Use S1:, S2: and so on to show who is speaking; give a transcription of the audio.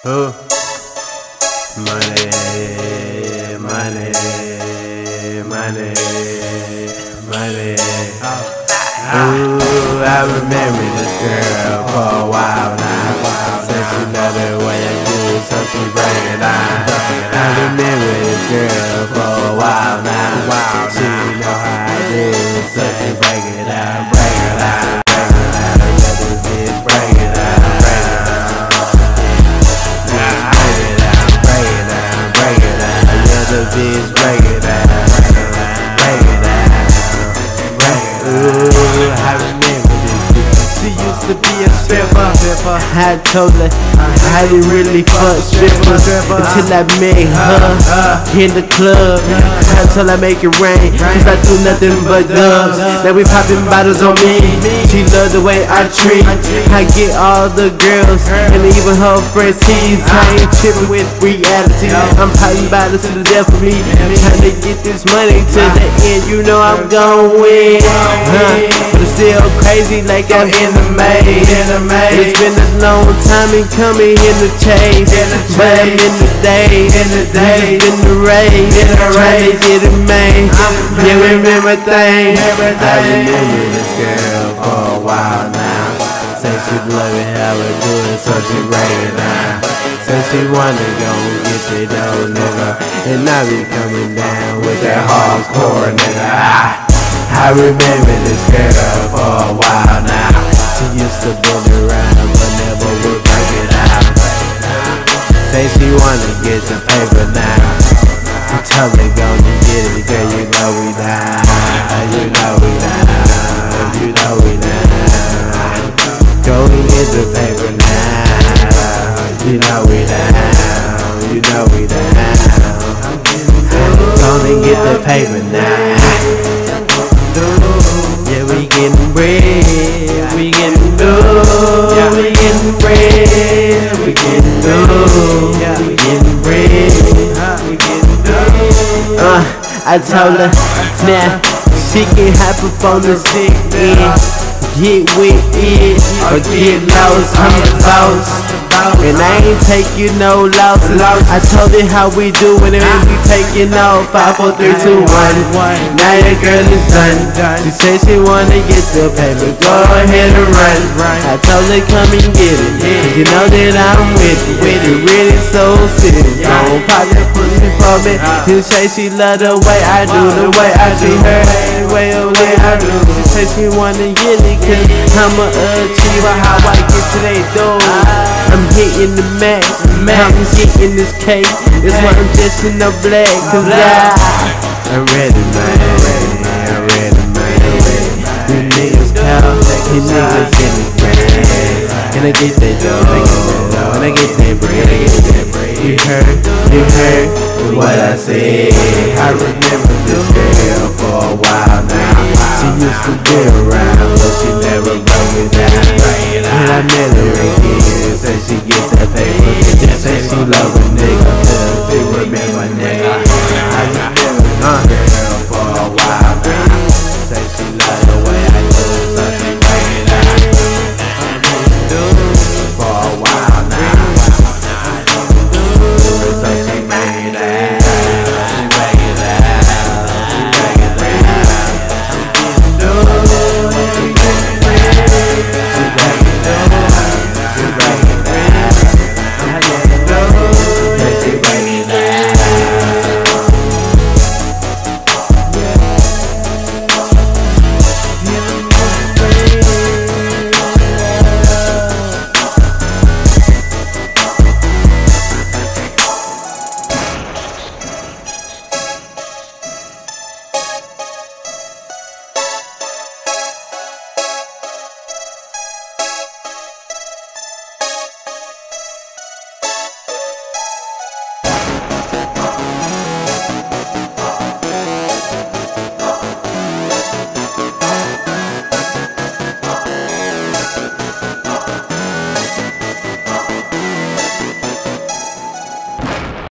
S1: Ooh. Money, money, money, money. Ooh, I remember this girl for a while now. Said she loved the way I do it, so she bring it on. I remember this girl for a while now. She know how I do it, so she bring it on, bring it on. Bitch, break it down, break it down, break it down. Ooh, I remember this bitch. She used to be a stripper. I told her I didn't really fuck strippers until I met her in the club. Until I make it rain, cause I do nothing but dubs. Now we popping bottles on me. She love the way I treat. I get all the girls and even her friends tease. I ain't tripping with reality. I'm popping bottles to the death for me. Trying to get this money to the end. You know I'm gon' win. But it's still crazy like I'm in the maze. It's been a long time in coming in the chase, but I'm in the days. In the race, trying to get it made. Yeah, we remember things. I remember this girl for a while now. Say she love it how we do it, so she break it down. Say she wanna go get the dough, nigga, and I be coming down with that hardcore, nigga. I remember this girl for a while now. She used to build around, but never would break it out. Say she wanna get the paper now. I tell her gonna get it, girl, you know we down. You know we down, you know we down. Go and get the paper now. You know we down, you know we down. Go and get the paper now. Yeah, we getting bread, we getting dough. Yeah, we getting bread, we getting dough. Yeah, we getting bread, we getting dough. I told her, now she can hop up on the stick and get with it or get lost. I'm the boss, and I ain't taking no losses. I told her how we do it, and we taking off 5, 4, 3, 2, 1. Now your girl is done. She said she wanna get the paper, go ahead and run. I told her come and get it, cause you know that I'm with it. You really so serious. Don't pop that pussy for me. She say she love the way I do, the way I treat her, the way I do. She say she wanna get it, cause I'm a achiever. How I get to they door, I'm hitting the max, I'm getting this cake. That's why I'm just in the black, cause I'm ready, man. I'm ready, man. You niggas count, you niggas in the grand. Can I get that dough? Can I get that bread? You heard what I said. I remember this girl for a while now. She used to be around, but she never broke me down. And I met